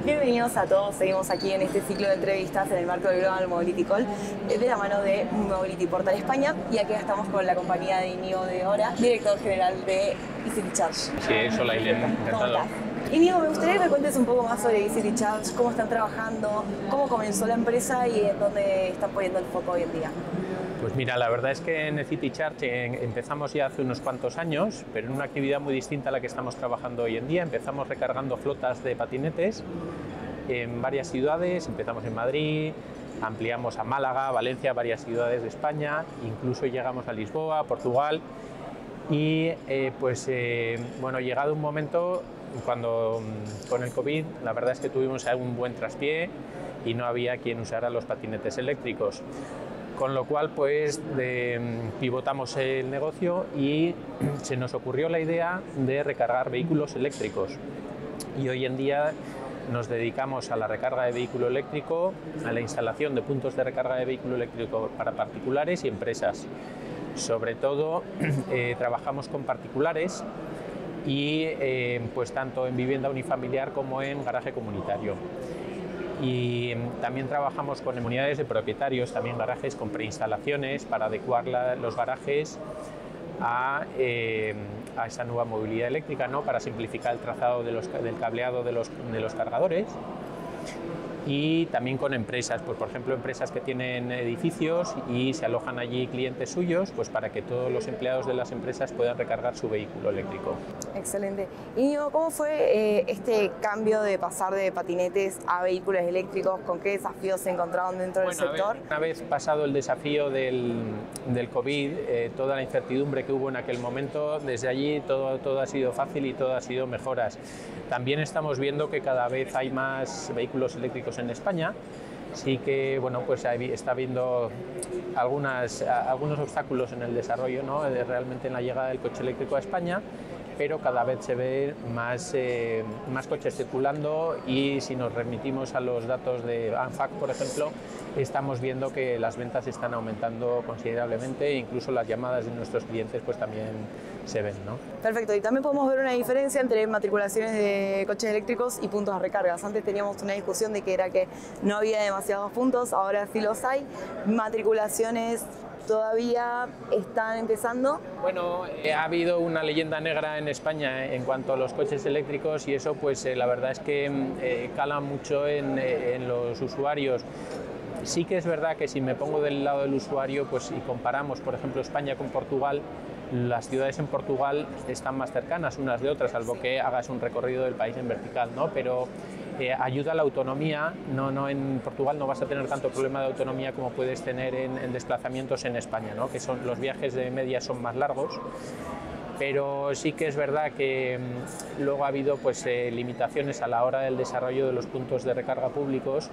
Bienvenidos a todos, seguimos aquí en este ciclo de entrevistas en el marco del Global Mobility Call de la mano de Mobility Portal España, y aquí estamos con la compañía de Íñigo de Hora, director general de EasyCity Charge. Sí, hola Ailén, encantado. ¿Cómo estás? Íñigo, me gustaría que me cuentes un poco más sobre EasyCity Charge, cómo están trabajando, cómo comenzó la empresa y en dónde están poniendo el foco hoy en día. Pues mira, la verdad es que en EasyCity Charge empezamos ya hace unos cuantos años, pero en una actividad muy distinta a la que estamos trabajando hoy en día. Empezamos recargando flotas de patinetes en varias ciudades, empezamos en Madrid, ampliamos a Málaga, Valencia, varias ciudades de España, incluso llegamos a Lisboa, Portugal, y bueno, llegado un momento cuando con el COVID la verdad es que tuvimos un buen traspié y no había quien usara los patinetes eléctricos. Con lo cual, pues, pivotamos el negocio y se nos ocurrió la idea de recargar vehículos eléctricos. Y hoy en día nos dedicamos a la recarga de vehículo eléctrico, a la instalación de puntos de recarga de vehículo eléctrico para particulares y empresas. Sobre todo, trabajamos con particulares y pues tanto en vivienda unifamiliar como en garaje comunitario. Y también trabajamos con comunidades de propietarios, también garajes con preinstalaciones para adecuar los garajes a esa nueva movilidad eléctrica, ¿no? Para simplificar el trazado del cableado de los cargadores. Y también con empresas, pues por ejemplo empresas que tienen edificios y se alojan allí clientes suyos, pues para que todos los empleados de las empresas puedan recargar su vehículo eléctrico. Excelente. Y ¿cómo fue este cambio de pasar de patinetes a vehículos eléctricos? ¿Con qué desafíos se encontraron dentro del sector? Una vez pasado el desafío del COVID, toda la incertidumbre que hubo en aquel momento, desde allí todo ha sido fácil y todo ha sido mejoras. También estamos viendo que cada vez hay más vehículos eléctricos en España. Sí que bueno, pues está habiendo algunos obstáculos en el desarrollo, ¿no? Realmente en la llegada del coche eléctrico a España, pero cada vez se ve más coches circulando, y si nos remitimos a los datos de ANFAC, por ejemplo, estamos viendo que las ventas están aumentando considerablemente e incluso las llamadas de nuestros clientes pues también se ven, ¿no? Perfecto, y también podemos ver una diferencia entre matriculaciones de coches eléctricos y puntos de recargas. Antes teníamos una discusión de que era que no había demasiados puntos, ahora sí los hay. Matriculaciones todavía están empezando. Bueno, ha habido una leyenda negra en España en cuanto a los coches eléctricos, y eso pues la verdad es que cala mucho en los usuarios. Sí que es verdad que si me pongo del lado del usuario, pues y comparamos por ejemplo España con Portugal, las ciudades en Portugal están más cercanas unas de otras, salvo que hagas un recorrido del país en vertical, ¿no? Pero ayuda a la autonomía. No, en Portugal no vas a tener tanto problema de autonomía como puedes tener en desplazamientos en España, ¿no? Que los viajes de media son más largos. Pero sí que es verdad que luego ha habido pues, limitaciones a la hora del desarrollo de los puntos de recarga públicos.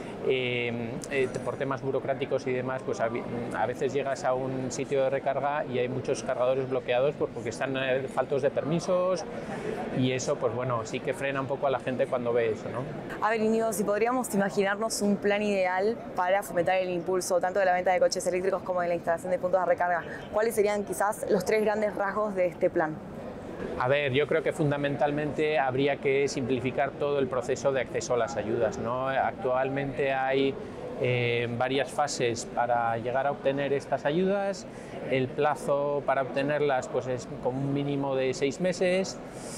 Por temas burocráticos y demás, pues a veces llegas a un sitio de recarga y hay muchos cargadores bloqueados porque están faltos de permisos, y eso pues bueno, sí que frena un poco a la gente cuando ve eso, ¿no? A ver, Íñigo, si podríamos imaginarnos un plan ideal para fomentar el impulso tanto de la venta de coches eléctricos como de la instalación de puntos de recarga, ¿cuáles serían quizás los 3 grandes rasgos de este plan? A ver, yo creo que fundamentalmente habría que simplificar todo el proceso de acceso a las ayudas, ¿no? Actualmente hay varias fases para llegar a obtener estas ayudas. El plazo para obtenerlas pues, es como un mínimo de 6 meses.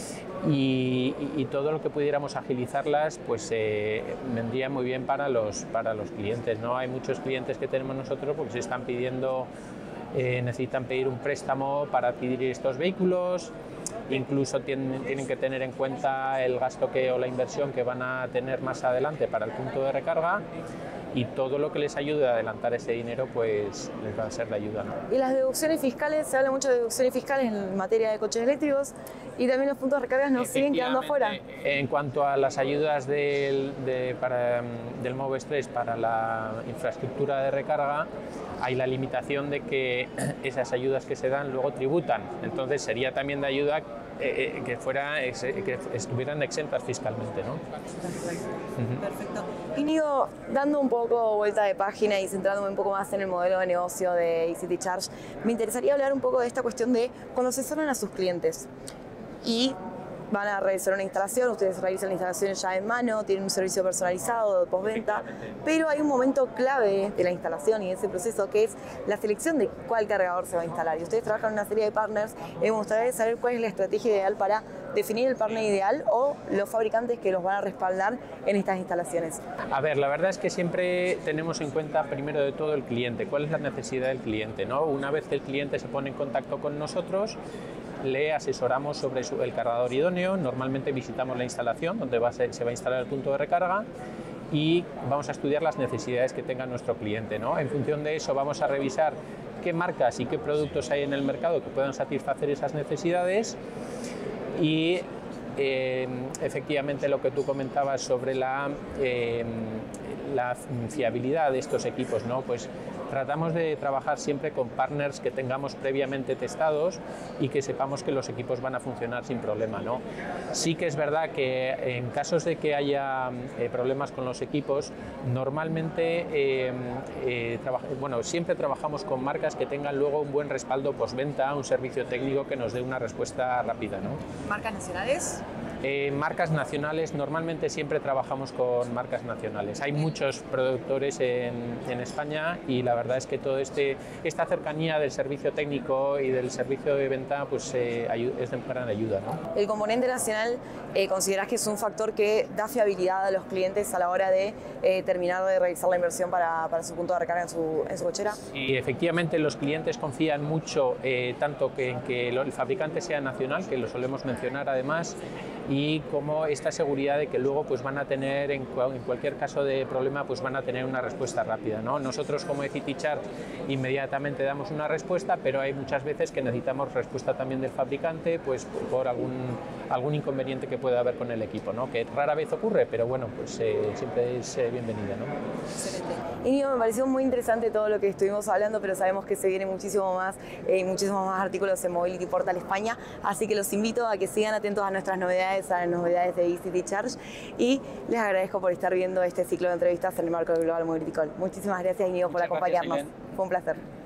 Y todo lo que pudiéramos agilizarlas pues vendría muy bien para los clientes, ¿no? Hay muchos clientes que tenemos nosotros porque se están pidiendo, necesitan pedir un préstamo para adquirir estos vehículos. Incluso tienen que tener en cuenta el gasto o la inversión que van a tener más adelante para el punto de recarga, y todo lo que les ayude a adelantar ese dinero pues les va a ser de ayuda, ¿no? Y las deducciones fiscales, se habla mucho de deducciones fiscales en materia de coches eléctricos, y también los puntos de recargas nos siguen quedando afuera. En cuanto a las ayudas del MOVES 3 para la infraestructura de recarga, hay la limitación de que esas ayudas que se dan luego tributan. Entonces sería también de ayuda que estuvieran exentas fiscalmente, ¿no? Perfecto. Íñigo, dando un poco vuelta de página y centrándome un poco más en el modelo de negocio de EasyCity Charge, me interesaría hablar un poco de esta cuestión de cuando asesoran a sus clientes y van a realizar una instalación, ustedes realizan la instalación ya en mano, tienen un servicio personalizado de postventa, pero hay un momento clave de la instalación y de ese proceso que es la selección de cuál cargador se va a instalar. Y ustedes trabajan en una serie de partners y me gustaría saber cuál es la estrategia ideal para definir el partner ideal o los fabricantes que los van a respaldar en estas instalaciones. A ver, la verdad es que siempre tenemos en cuenta primero de todo el cliente, cuál es la necesidad del cliente, ¿no? Una vez que el cliente se pone en contacto con nosotros, le asesoramos sobre el cargador idóneo, normalmente visitamos la instalación donde se va a instalar el punto de recarga y vamos a estudiar las necesidades que tenga nuestro cliente, ¿no? En función de eso vamos a revisar qué marcas y qué productos hay en el mercado que puedan satisfacer esas necesidades y efectivamente lo que tú comentabas sobre la fiabilidad de estos equipos, ¿no? Pues tratamos de trabajar siempre con partners que tengamos previamente testados y que sepamos que los equipos van a funcionar sin problema, ¿no? Sí que es verdad que en casos de que haya problemas con los equipos, normalmente siempre trabajamos con marcas que tengan luego un buen respaldo postventa, un servicio técnico que nos dé una respuesta rápida, ¿no? ¿Marcas nacionales? Marcas nacionales, normalmente siempre trabajamos con marcas nacionales. Hay muchos productores en España y la verdad es que esta cercanía del servicio técnico y del servicio de venta pues, es de gran ayuda, ¿no? El componente nacional, ¿considerás que es un factor que da fiabilidad a los clientes a la hora de terminar de realizar la inversión para su punto de recarga en su cochera? Y efectivamente los clientes confían mucho tanto en que el fabricante sea nacional, que lo solemos mencionar además, y como esta seguridad de que luego pues van a tener, en cualquier caso de problema, pues van a tener una respuesta rápida, ¿no? Nosotros como EcityCharge inmediatamente damos una respuesta, pero hay muchas veces que necesitamos respuesta también del fabricante, pues por algún inconveniente que pueda haber con el equipo, ¿no? Que rara vez ocurre, pero bueno, pues siempre es bienvenida, ¿no? Excelente. Íñigo, me pareció muy interesante todo lo que estuvimos hablando, pero sabemos que se viene muchísimos más artículos en Mobility Portal España, así que los invito a que sigan atentos a nuestras novedades, a las novedades de EcityCharge, y les agradezco por estar viendo este ciclo de entrevistas en el marco de Global Mobility Call. Muchísimas gracias, Íñigo, por acompañarnos. Fue un placer.